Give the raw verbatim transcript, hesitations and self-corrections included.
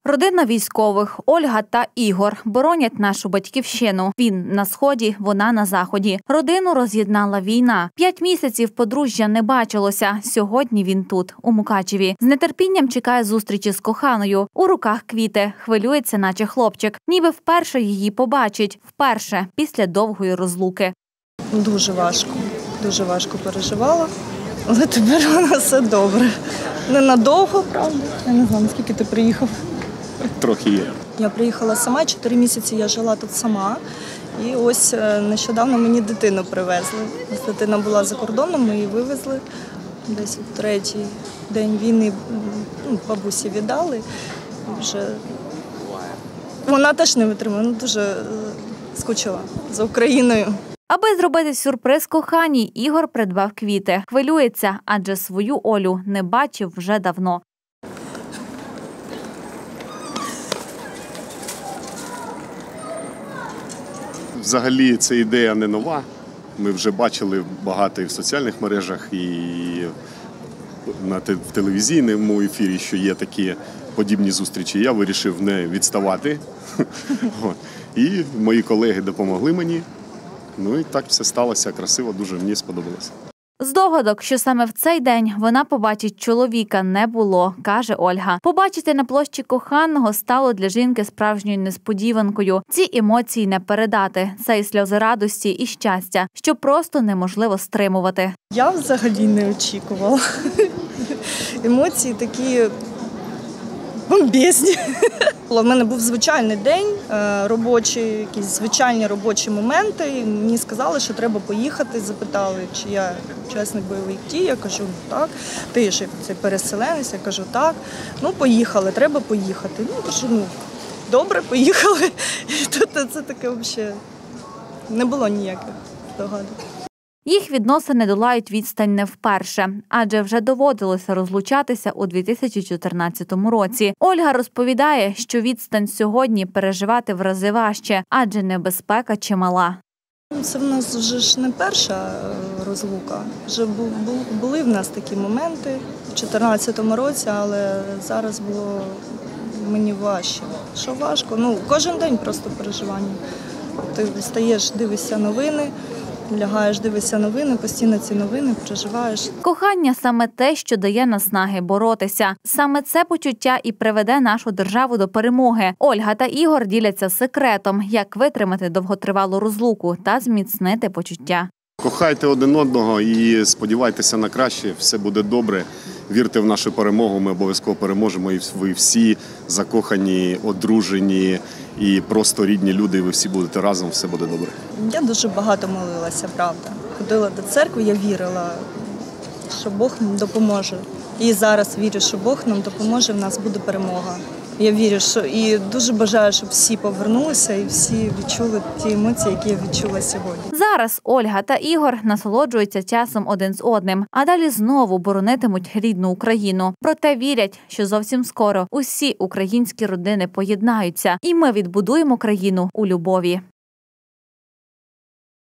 Родина військових Ольга та Ігор боронять нашу батьківщину. Він на сході, вона на заході. Родину роз'єднала війна. П'ять місяців подружжя не бачилося. Сьогодні він тут, у Мукачеві. З нетерпінням чекає зустрічі з коханою. У руках квіти. Хвилюється, наче хлопчик. Ніби вперше її побачить. Вперше, після довгої розлуки. Дуже важко. Дуже важко переживала. Але тепер у нас все добре. Ненадовго, правда. Я не знаю, наскільки ти приїхав. Трохи є. Я приїхала сама, чотири місяці я жила тут сама. І ось нещодавно мені дитину привезли. Ось дитина була за кордоном, ми її вивезли. Десь в третій день війни ну, бабусі віддали. Вже... Вона теж не витримала, вона дуже скучила за Україною. Аби зробити сюрприз коханій, Ігор придбав квіти. Хвилюється, адже свою Олю не бачив вже давно. Взагалі, ця ідея не нова. Ми вже бачили багато і в соціальних мережах, і на в телевізійному ефірі, що є такі подібні зустрічі. Я вирішив не відставати. І мої колеги допомогли мені. Ну і так все сталося красиво, дуже мені сподобалося. Здогадок, що саме в цей день вона побачить чоловіка, не було, каже Ольга. Побачити на площі коханого стало для жінки справжньою несподіванкою. Ці емоції не передати. Це і сльози радості, і щастя, що просто неможливо стримувати. Я взагалі не очікувала. Емоції такі бомбезні. У мене був звичайний день, робочі, якісь звичайні робочі моменти. І мені сказали, що треба поїхати, запитали, чи я учасник бойових дій. Я кажу, ну так. Ти ж це переселенець, я кажу, так. Ну, поїхали, треба поїхати. Ну, кажу, ну, добре, поїхали. І тут це таке взагалі не було ніяких здогадок. Їх відносини долають відстань не вперше, адже вже доводилося розлучатися у дві тисячі чотирнадцятому році. Ольга розповідає, що відстань сьогодні переживати в рази важче, адже небезпека чимала. Це в нас вже ж не перша розлука. Вже були в нас такі моменти в чотирнадцятому році, але зараз було мені важче. Що важко? Ну, кожен день просто переживання. Ти встаєш, дивишся новини, лягаєш, дивишся новини, постійно ці новини переживаєш. Кохання – саме те, що дає наснаги боротися. Саме це почуття і приведе нашу державу до перемоги. Ольга та Ігор діляться секретом, як витримати довготривалу розлуку та зміцнити почуття. Кохайте один одного і сподівайтеся на краще, все буде добре. Вірте в нашу перемогу, ми обов'язково переможемо. І ви всі закохані, одружені і просто рідні люди, і ви всі будете разом, все буде добре. Я дуже багато молилася, правда. Ходила до церкви, я вірила, що Бог нам допоможе. І зараз вірю, що Бог нам допоможе, в нас буде перемога. Я вірю, що і дуже бажаю, щоб всі повернулися і всі відчули ті емоції, які я відчула сьогодні. Зараз Ольга та Ігор насолоджуються часом один з одним, а далі знову боронитимуть рідну Україну. Проте вірять, що зовсім скоро усі українські родини поєднаються, і ми відбудуємо країну у любові.